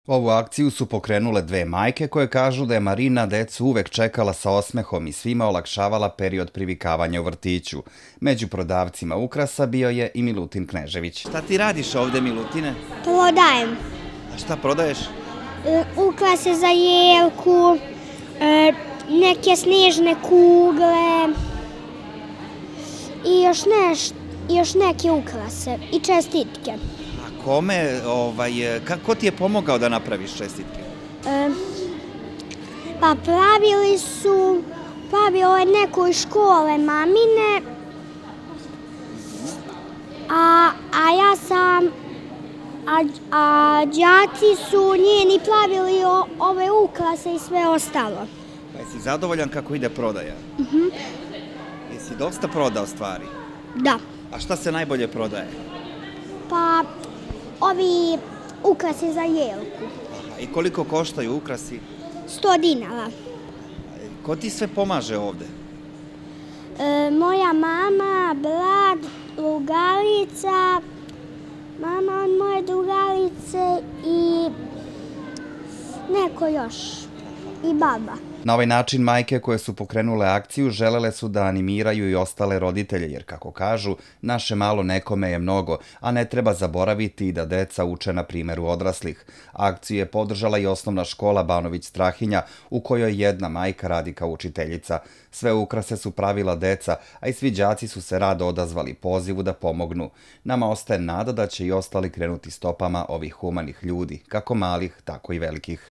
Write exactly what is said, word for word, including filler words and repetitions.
Ovu akciju su pokrenule dve majke koje kažu da je Marina decu uvek čekala sa osmehom i svima olakšavala period privikavanja u vrtiću. Među prodavcima ukrasa bio je i Milutin Knežević. Šta ti radiš ovde, Milutine? Prodajem A šta prodaješ? e, ukrase za jelku, e, neke snežne kugle i još, neš, još neke ukrase i čestitke. A kome, ovaj, kako ti je pomogao da napraviš čestitke? E, pa pravili su, pravilo je neko iz škole mamine, a, a ja sam, a, a đaci su njeni pravili o, ove ukrase i sve ostalo. Pa jesi zadovoljan kako ide prodaja? Mhm. Jesi dosta prodao stvari? Da. A šta se najbolje prodaje? Pa ovi ukrasi za jelku. Aha, i koliko koštaju ukrasi? Sto dinara. Ko ti sve pomaže ovde? E, moja mama, brat, drugarica, mama od moje drugarice i neko još. I baba. Na ovaj način majke koje su pokrenule akciju želele su da animiraju i ostale roditelje, jer kako kažu, naše malo nekome je mnogo, a ne treba zaboraviti i da deca uče na primjeru odraslih. Akciju je podržala i osnovna škola Banović Strahinja, u kojoj jedna majka radi kao učiteljica. Sve ukrase su pravila deca, a i svi đaci su se rado odazvali pozivu da pomognu. Nama ostaje nada da će i ostali krenuti stopama ovih humanih ljudi, kako malih, tako i velikih.